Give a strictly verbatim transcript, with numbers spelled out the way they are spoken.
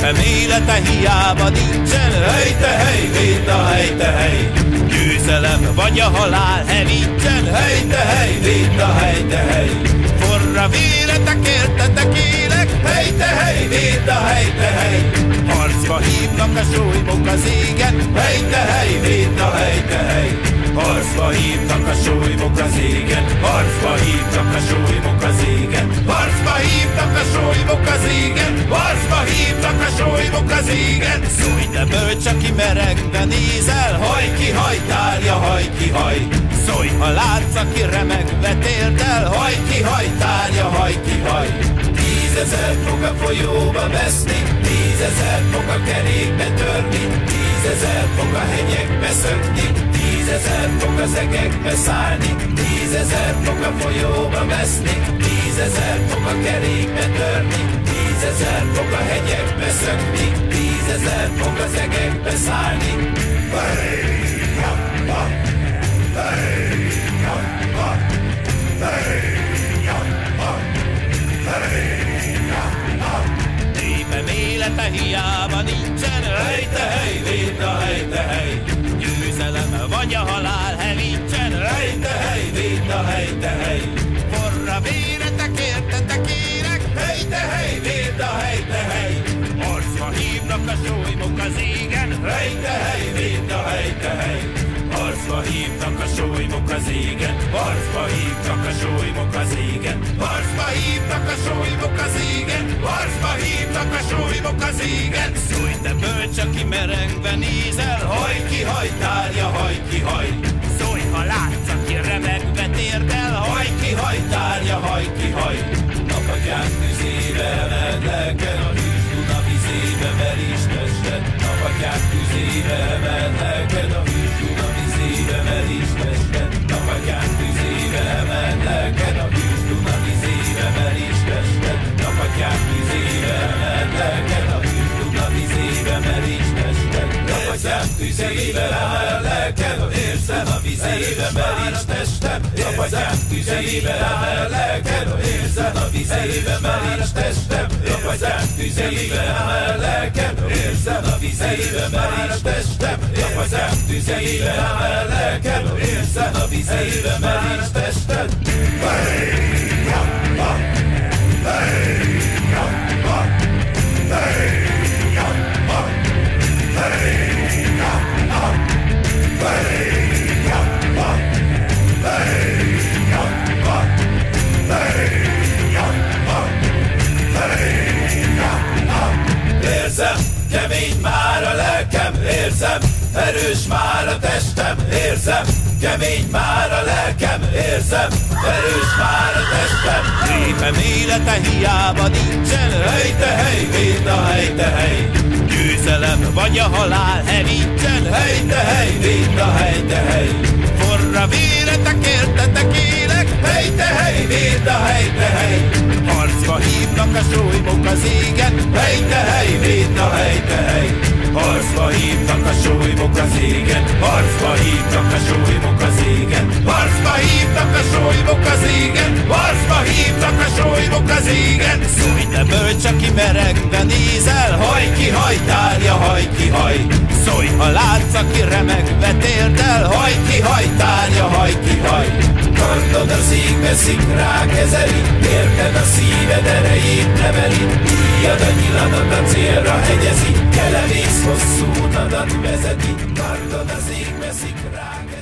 Népem élete hiába nincsen, hely te hely, védd a hely te hely. Győzelem vagy a halál hevítsen, hely te hely, védd a hely te hely. Forra véretek értetek élek, hely te hely, védd a hely te hely. Harcba hívnak a solymok az égen, hely te hely, védd a hely te hely. Harcba hívnak a solymok az égen, harcba hívnak a solymok az égen, harcba hívnak a solymok az égen, harcba hívnak a solymok az égen. Szólj te bölcs, aki merengve nézel, haj ki haj, tárja haj ki haj. Szólj, ha látsz, aki remegve térdel, haj ki haj, tárja haj ki haj. Tízezer fog a folyóba veszni, tízezer fog a kerékbe törni, tízezer fog a hegyekbe szökni, tízezer fog az egekbe szállni, tízezer fog a folyóba veszni, tízezer fog a kerékbe törni, tízezer fog a hegyekbe szökni, tízezer fog az egekbe szállni. Népem élete hiába nincsen, hely te hely, védd a hely te hely. Győzelem vagy a halál hevítsen, hely te hely, védd a hely te hely. Forra véretek értetek élek, hely te hely, védd a hely te hely. Harcba hívnak a solymok az égen, hely te hely, védd a hely te hely. Harcba hívnak a solymok az égen, harcba hívnak a solymok az égen, harcba hívnak a solymok az égen, harcba hívnak a solymok az égen. Szólj te bölcs, aki merengve nézel, haj ki haj, tárja haj ki haj. Szólj, ha látsz, aki remegve térdel, haj ki haj, tárja haj ki haj. Napatyám tüzébe emeld lelked, a hűs Duna vizébe meríts tested. Napatyám tüzébe emeld lelked, a hűs Duna vizébe meríts tested. Napatyám tüzébe emeld lelked, a hűs Duna vizébe meríts tested. Napatyám tüzébe emeld lelked, a hűs Duna vizébe meríts tested. Napatyám tüzébe emeld lelked, érzem a vizébe meríts tested. Napatyám tüzébe emeld lelked, érzem a vizébe meríts tested. Napatyám tüzébe emeld lelked, érzem a vizébe meríts tested. Napatyám tüzébe emeld lelked, érzem a vizébe meríts tested. Érzem, kemény már a lelkem, érzem, erős már a testem, érzem, kemény már a lelkem, érzem, erős már a testem. Népem élete hiába nincsen, hely te hely, védd a hely te hely. Győzelem vagy a halál hevítsen, hely te hely, védd a hely te hely. Forra véretek értetek élek, hely te hely, védd a hely te hely. Harcba hívnak a solymok az égen, hely te hely, védd a hely te hely. Harcba hívnak a solymok az égen, harcba hívnak a solymok az égen, harcba hívnak a solymok az égen, harcba hívnak a solymok az égen. Szólj te bölcs, aki merengve nézel, haj ki haj, tárja haj ki haj. Szólj, ha látsz, aki remegve térdel, haj ki haj, tárja haj ki haj. Kardod az égbe szikrá kezeli, érted a szíved erejét neveli, íjad a nyiladat a célra hegyezi, kelemész hosszú utadat vezeti. Kardod az égbe szikrá kezeli.